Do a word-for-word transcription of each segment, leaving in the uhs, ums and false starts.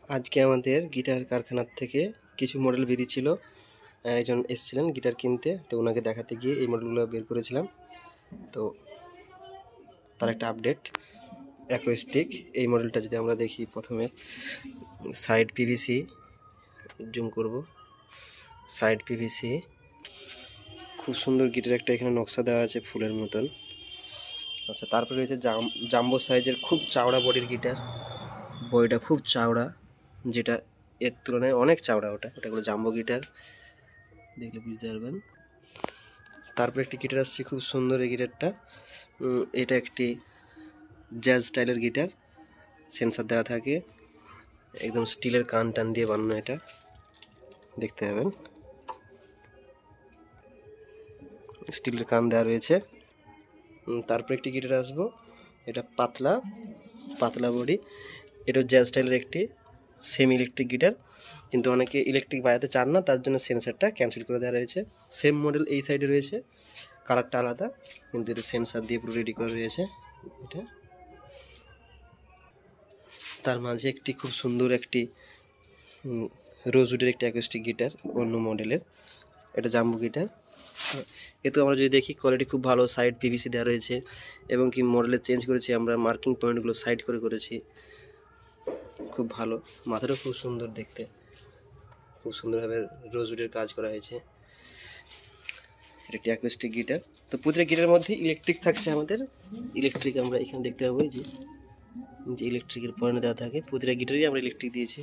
আজকে আমাদের গিটার কারখানার থেকে কিছু মডেল বেরিয়েছিল। একজন এসেছিলেন গিটার কিনতে, তো ওনাকে দেখাতে গিয়ে এই মডেলগুলো বের করেছিলাম। তো তার একটা আপডেট অ্যাকোস্টিক এই মডেলটা যদি আমরা দেখি, প্রথমে সাইড পিভিসি, জুম করব, সাইড পিভিসি, খুব সুন্দর গিটার একটা এখানে নকশা দেওয়া আছে ফুলের মতন। আচ্ছা, তারপরে রয়েছে জাম জাম্বো সাইজের খুব চাওড়া বডির গিটার, বডিটা খুব চাওড়া, যেটা এর তুলনায় অনেক চাওড়া, ওটা ওটা কোনো জাম্বো গিটার, দেখলে বুঝতে পারবেন। তারপরে একটি গিটার আসছে খুব সুন্দর, এই গিটারটা এটা একটি জ্যাজ স্টাইলের গিটার, সেন্সার দেওয়া থাকে, একদম স্টিলের কান টান দিয়ে বানানো, এটা দেখতে পাবেন, স্টিলের কান দেওয়া রয়েছে। তারপরে একটি গিটার আসবো, এটা পাতলা পাতলা বডি, এটা জ্যাজ স্টাইলের একটি সেমি ইলেকট্রিক গিটার, কিন্তু অনেকে ইলেকট্রিক বাজাতে চান না, তার জন্য সেন্সারটা ক্যান্সেল করে দেওয়া রয়েছে। সেম মডেল এই সাইডে রয়েছে, কালারটা আলাদা, কিন্তু এটা সেন্সার দিয়ে পুরো রেডি করে রয়েছে। এটা তার মাঝে একটি খুব সুন্দর একটি রোজউডের একটি অ্যাকোস্টিক গিটার, অন্য মডেলের, এটা জাম্বো গিটার। এতে আমরা যদি দেখি কোয়ালিটি খুব ভালো, সাইড পিভিসি দেওয়া রয়েছে, এবং কি মডেলে চেঞ্জ করেছি আমরা, মার্কিং পয়েন্টগুলো সাইড করে করেছি, খুব ভালো। মাথাটাও খুব সুন্দর দেখতে, খুব সুন্দরভাবে রোজউডের কাজ করা হয়েছে। এটা একটি অ্যাকোস্টিক গিটার। তো প্রতিটা গিটারের মধ্যে ইলেকট্রিক থাকছে আমাদের, ইলেকট্রিক আমরা এখানে দেখতে পাবো যে যে ইলেকট্রিকের পয়েন্ট দেওয়া থাকে, প্রতিটা গিটারই আমরা ইলেকট্রিক দিয়েছি।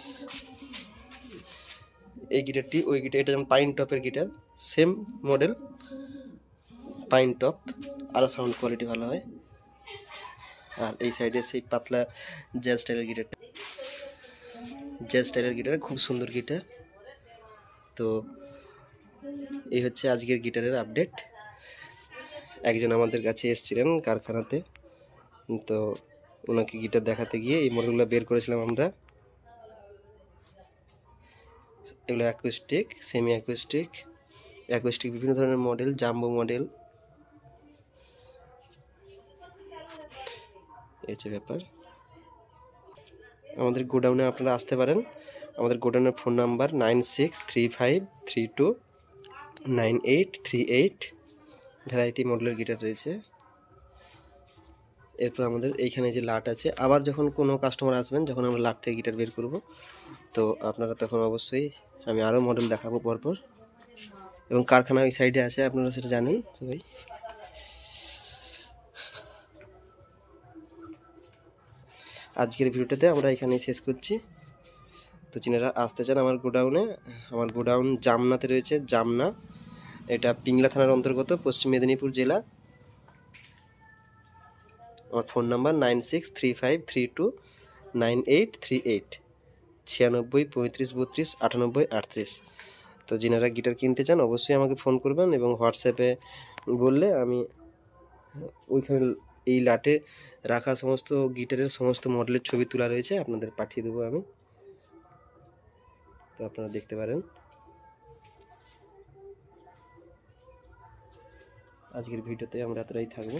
এই গিটারটি ওই গিটার, এটা যেমন পাইন টপের guitar, same model pine top, আরও সাউন্ড কোয়ালিটি ভালো হয়। আর এই সাইডে সেই পাতলা জ্যাজ স্টাইলের গিটারটা, জ্যাজ স্টাইলের গিটার, খুব সুন্দর গিটার। তো এই হচ্ছে আজকের গিটারের আপডেট। একজন আমাদের কাছে এসেছিলেন কারখানাতে, তো ওনাকে গিটার দেখাতে গিয়ে এই মডেলগুলো বের করেছিলাম আমরা। এগুলো অ্যাকোস্টিক, সেমি অ্যাকোস্টিক, অ্যাকোস্টিক বিভিন্ন ধরনের মডেল, জাম্বো মডেল, এই যে ব্যাপার। আমাদের গোডাউনে আপনারা আসতে পারেন। আমাদের গোডাউনের phone number nine six three five three two nine eight three eight. Variety মডেলের গিটার রয়েছে। এরপর আমাদের এইখানে যে লাট আছে, আবার যখন কোনো কাস্টমার আসবেন, যখন আমরা লাট থেকে গিটার বের করব, তো আপনারা তখন অবশ্যই আমি আরও মডেল দেখাবো পরপর। এবং কারখানা ওই সাইডে আছে, আপনারা সেটা জানেন সবাই। আজকের ভিডিওটাতে আমরা এখানেই শেষ করছি। তো যিনারা আসতে চান আমার গোডাউনে, আমার গোডাউন জামনাতে রয়েছে, জামনা, এটা পিংলা থানার অন্তর্গত, পশ্চিম মেদিনীপুর জেলা। আমার phone number nine six three five three two nine eight three eight, ছিয়ানব্বই পঁয়ত্রিশ বত্রিশ আটানব্বই আটত্রিশ। তো যিনারা গিটার কিনতে চান অবশ্যই আমাকে ফোন করবেন, এবং হোয়াটসঅ্যাপে বললে আমি ওইখানে এই লাটে রাখা সমস্ত গিটারের সমস্ত মডেলের ছবি তোলা রয়েছে, আপনাদের পাঠিয়ে দেবো আমি, তো আপনারা দেখতে পারেন। আজকের ভিডিওতে আমরা এতটাই থাকবো।